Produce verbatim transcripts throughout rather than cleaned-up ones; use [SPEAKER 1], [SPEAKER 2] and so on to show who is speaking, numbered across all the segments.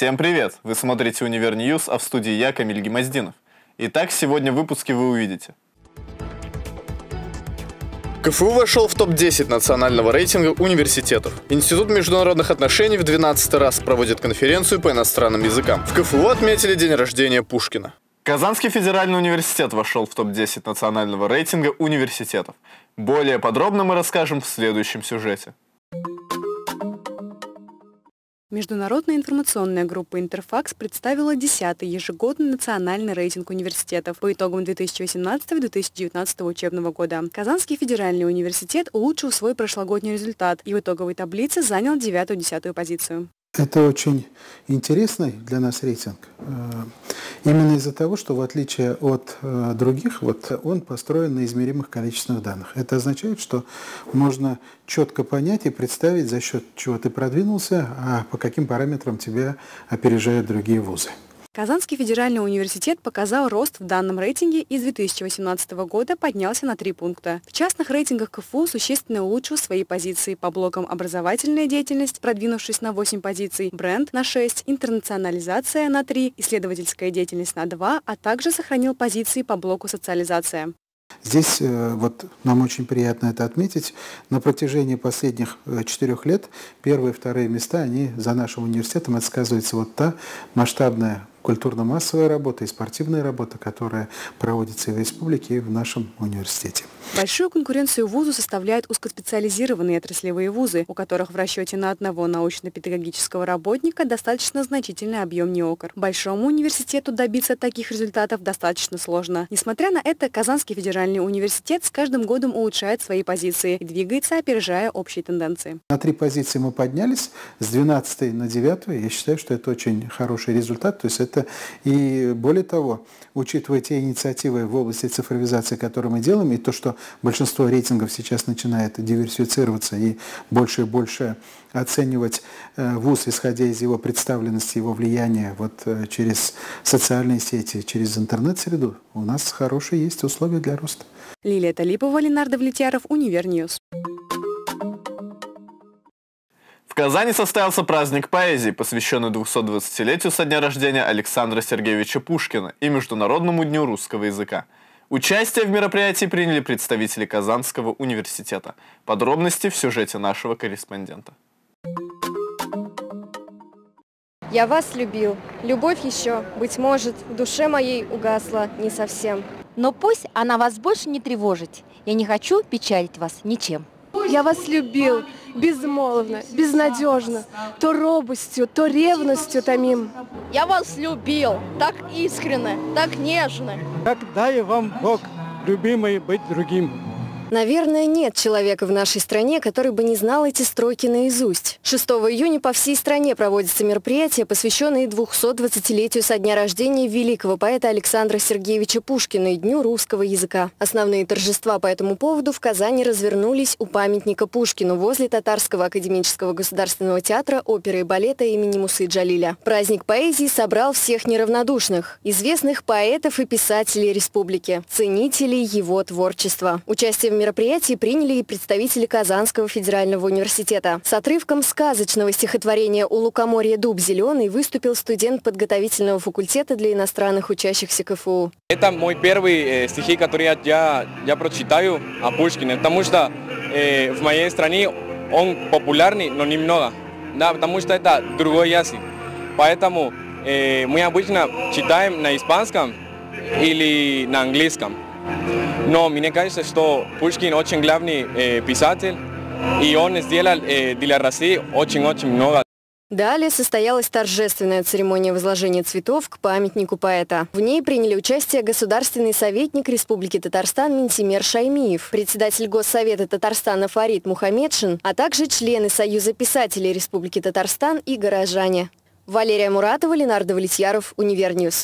[SPEAKER 1] Всем привет! Вы смотрите «Универ Ньюс», а в студии я, Камиль Гемоздинов. Итак, сегодня в выпуске вы увидите. КФУ вошел в топ десять национального рейтинга университетов. Институт международных отношений в двенадцатый раз проводит конференцию по иностранным языкам. В КФУ отметили день рождения Пушкина. Казанский федеральный университет вошел в топ десять национального рейтинга университетов. Более подробно мы расскажем в следующем сюжете.
[SPEAKER 2] Международная информационная группа «Интерфакс» представила десятый ежегодный национальный рейтинг университетов по итогам две тысячи восемнадцатого — две тысячи девятнадцатого учебного года. Казанский федеральный университет улучшил свой прошлогодний результат и в итоговой таблице занял девятую-десятую позицию.
[SPEAKER 3] Это очень интересный для нас рейтинг. Именно из-за того, что в отличие от других, вот он построен на измеримых количественных данных. Это означает, что можно четко понять и представить, за счет чего ты продвинулся, а по каким параметрам тебя опережают другие вузы.
[SPEAKER 2] Казанский федеральный университет показал рост в данном рейтинге и с две тысячи восемнадцатого года поднялся на три пункта. В частных рейтингах КФУ существенно улучшил свои позиции по блокам «Образовательная деятельность», продвинувшись на восемь позиций, «Бренд» на шесть, «Интернационализация» на три, «Исследовательская деятельность» на два, а также сохранил позиции по блоку «Социализация».
[SPEAKER 3] Здесь вот нам очень приятно это отметить. На протяжении последних четырех лет первые и вторые места, они за нашим университетом, это сказывается вот та масштабная культурно-массовая работа и спортивная работа, которая проводится и в республике, и в нашем университете.
[SPEAKER 2] Большую конкуренцию вузу составляют узкоспециализированные отраслевые вузы, у которых в расчете на одного научно-педагогического работника достаточно значительный объем неокр. Большому университету добиться таких результатов достаточно сложно. Несмотря на это, Казанский федеральный университет с каждым годом улучшает свои позиции и двигается, опережая общие тенденции.
[SPEAKER 3] На три позиции мы поднялись, с двенадцатой на девятую. Я считаю, что это очень хороший результат. То есть это и более того, учитывая те инициативы в области цифровизации, которые мы делаем, и то, что большинство рейтингов сейчас начинает диверсифицироваться и больше и больше оценивать вуз, исходя из его представленности, его влияния вот через социальные сети, через интернет-среду, у нас хорошие есть условия для роста.
[SPEAKER 2] Лилия Талипова, Ленардо Влетьяров, Универ Ньюс.
[SPEAKER 1] В Казани состоялся праздник поэзии, посвященный двухсотдвадцатилетию со дня рождения Александра Сергеевича Пушкина и Международному дню русского языка. Участие в мероприятии приняли представители Казанского университета. Подробности в сюжете нашего корреспондента.
[SPEAKER 4] Я вас любил. Любовь еще, быть может, в душе моей угасла не совсем.
[SPEAKER 5] Но пусть она вас больше не тревожит. Я не хочу печалить вас ничем.
[SPEAKER 6] Я вас любил безмолвно, безнадежно, то робостью, то ревностью томим.
[SPEAKER 7] Я вас любил так искренне, так нежно.
[SPEAKER 8] Как дай вам Бог, любимый, быть другим.
[SPEAKER 4] Наверное, нет человека в нашей стране, который бы не знал эти строки наизусть. шестого июня по всей стране проводятся мероприятия, посвященные двухсотдвадцатилетию со дня рождения великого поэта Александра Сергеевича Пушкина и Дню русского языка. Основные торжества по этому поводу в Казани развернулись у памятника Пушкину возле Татарского академического государственного театра оперы и балета имени Мусы Джалиля. Праздник поэзии собрал всех неравнодушных, известных поэтов и писателей республики, ценителей его творчества. Участие в мероприятии приняли и представители Казанского федерального университета. С отрывком сказочного стихотворения «У лукоморья дуб зеленый» выступил студент подготовительного факультета для иностранных учащихся КФУ.
[SPEAKER 9] Это мой первый э, стихи, который я, я, я прочитаю о Пушкине, потому что э, в моей стране он популярный, но немного, да, потому что это другой язык. Поэтому э, мы обычно читаем на испанском или на английском. Но мне кажется, что Пушкин очень главный э, писатель, и он сделал э, для России очень-очень много.
[SPEAKER 4] Далее состоялась торжественная церемония возложения цветов к памятнику поэта. В ней приняли участие государственный советник Республики Татарстан Минтимер Шаймиев, председатель Госсовета Татарстана Фарид Мухамедшин, а также члены Союза писателей Республики Татарстан и горожане. Валерия Муратова, Ленардо Влетьяров, Универ Ньюс.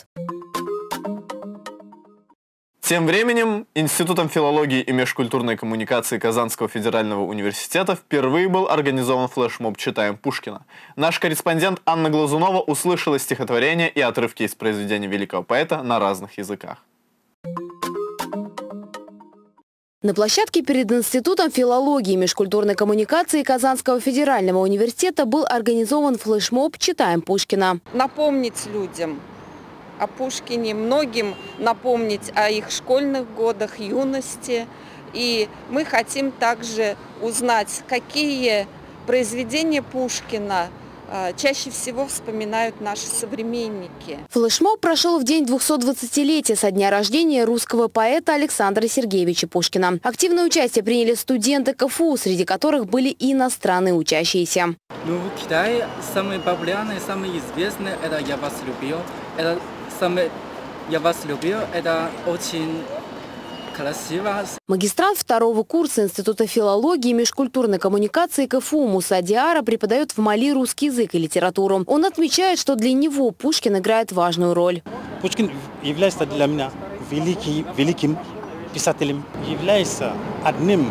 [SPEAKER 1] Тем временем Институтом филологии и межкультурной коммуникации Казанского федерального университета впервые был организован флешмоб «Читаем Пушкина». Наш корреспондент Анна Глазунова услышала стихотворения и отрывки из произведений великого поэта на разных языках.
[SPEAKER 4] На площадке перед Институтом филологии и межкультурной коммуникации Казанского федерального университета был организован флешмоб «Читаем Пушкина».
[SPEAKER 10] Напомнить людям о Пушкине, многим напомнить о их школьных годах, юности. И мы хотим также узнать, какие произведения Пушкина чаще всего вспоминают наши современники.
[SPEAKER 4] Флешмоб прошел в день двухсотдвадцатилетия со дня рождения русского поэта Александра Сергеевича Пушкина. Активное участие приняли студенты КФУ, среди которых были и иностранные учащиеся.
[SPEAKER 11] Ну, в Китае самые популярные, самые известные – это «Я вас любил». Это самое «Я вас любил» – это очень красиво.
[SPEAKER 4] Магистрант второго курса Института филологии и межкультурной коммуникации КФУ Муса Диара преподает в Мали русский язык и литературу. Он отмечает, что для него Пушкин играет важную роль.
[SPEAKER 12] Пушкин является для меня великий, великим писателем, является одним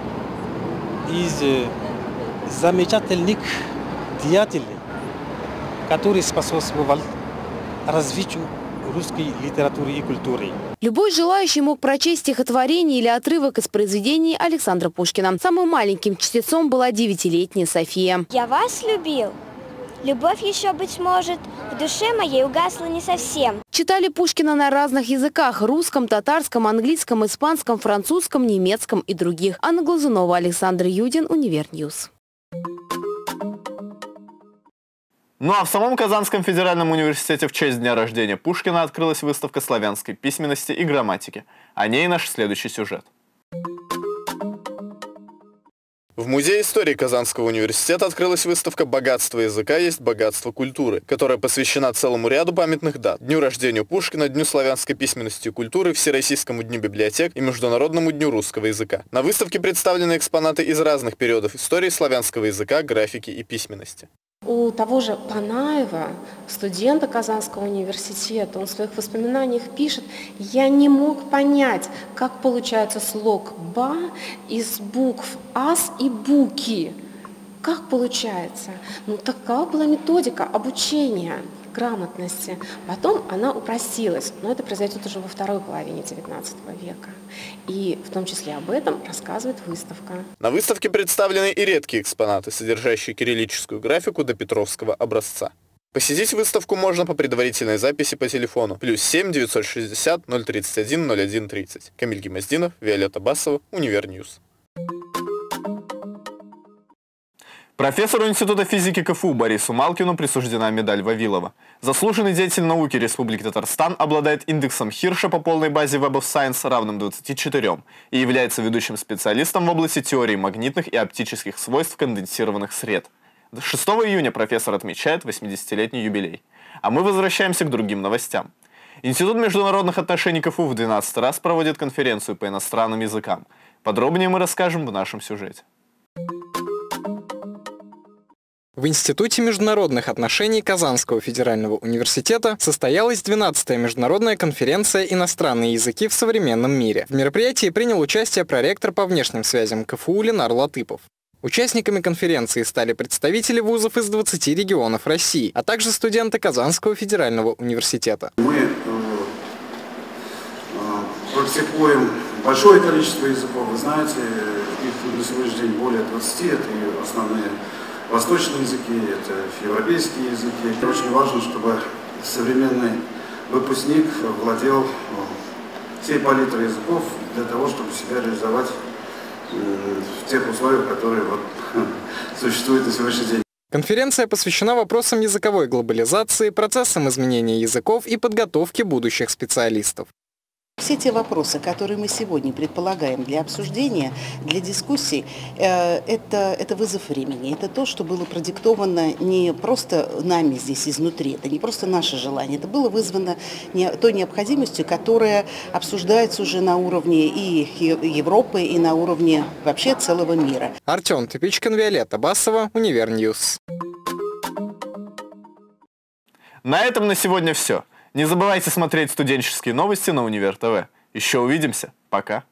[SPEAKER 12] из замечательных деятелей, который способствовал развитию русской литературы и культуры.
[SPEAKER 4] Любой желающий мог прочесть стихотворение или отрывок из произведений Александра Пушкина. Самым маленьким чтецом была девятилетняя София.
[SPEAKER 13] «Я вас любил. Любовь еще, быть может, в душе моей угасла не совсем».
[SPEAKER 4] Читали Пушкина на разных языках – русском, татарском, английском, испанском, французском, немецком и других. Анна Глазунова, Александр Юдин, Универньюз.
[SPEAKER 1] Ну а в самом Казанском федеральном университете в честь дня рождения Пушкина открылась выставка славянской письменности и грамматики. О ней наш следующий сюжет. В Музее истории Казанского университета открылась выставка «Богатство языка есть богатство культуры», которая посвящена целому ряду памятных дат: Дню рождения Пушкина, Дню славянской письменности и культуры, Всероссийскому дню библиотек и Международному дню русского языка. На выставке представлены экспонаты из разных периодов истории славянского языка, графики и письменности.
[SPEAKER 14] У того же Панаева, студента Казанского университета, он в своих воспоминаниях пишет: «Я не мог понять, как получается слог «ба» из букв «ас» и «буки». Как получается? Ну, такова была методика обучения грамотности. Потом она упростилась, но это произойдет уже во второй половине девятнадцатого века. И в том числе об этом рассказывает выставка.
[SPEAKER 1] На выставке представлены и редкие экспонаты, содержащие кириллическую графику до Петровского образца. Посетить выставку можно по предварительной записи по телефону плюс семь девятьсот шестьдесят ноль тридцать один ноль один тридцать. Камиль Гимаздинов, Виолетта Басова, Универньюз. Профессору Института физики КФУ Борису Малкину присуждена медаль Вавилова. Заслуженный деятель науки Республики Татарстан обладает индексом Хирша по полной базе Web of Science равным двадцати четырем и является ведущим специалистом в области теории магнитных и оптических свойств конденсированных сред. шестого июня профессор отмечает восьмидесятилетний юбилей. А мы возвращаемся к другим новостям. Институт международных отношений КФУ в двенадцатый раз проводит конференцию по иностранным языкам. Подробнее мы расскажем в нашем сюжете.
[SPEAKER 15] В Институте международных отношений Казанского федерального университета состоялась двенадцатая международная конференция «Иностранные языки в современном мире». В мероприятии принял участие проректор по внешним связям КФУ Ленар Латыпов. Участниками конференции стали представители вузов из двадцати регионов России, а также студенты Казанского федерального университета.
[SPEAKER 16] Мы э, практикуем большое количество языков, вы знаете, их на сегодняшний день более двадцати, это и основные восточные языки, это европейские языки. Это очень важно, чтобы современный выпускник владел всей палитрой языков для того, чтобы себя реализовать в тех условиях, которые вот существуют на сегодняшний день.
[SPEAKER 15] Конференция посвящена вопросам языковой глобализации, процессам изменения языков и подготовки будущих специалистов.
[SPEAKER 17] Все те вопросы, которые мы сегодня предполагаем для обсуждения, для дискуссий, это, это вызов времени. Это то, что было продиктовано не просто нами здесь изнутри, это не просто наше желание, это было вызвано не, той необходимостью, которая обсуждается уже на уровне и Европы, и на уровне вообще целого мира.
[SPEAKER 15] Артем Тупичкин, Виолетта Басова, Универньюз.
[SPEAKER 1] На этом на сегодня все. Не забывайте смотреть студенческие новости на Универ ТВ. Еще увидимся. Пока.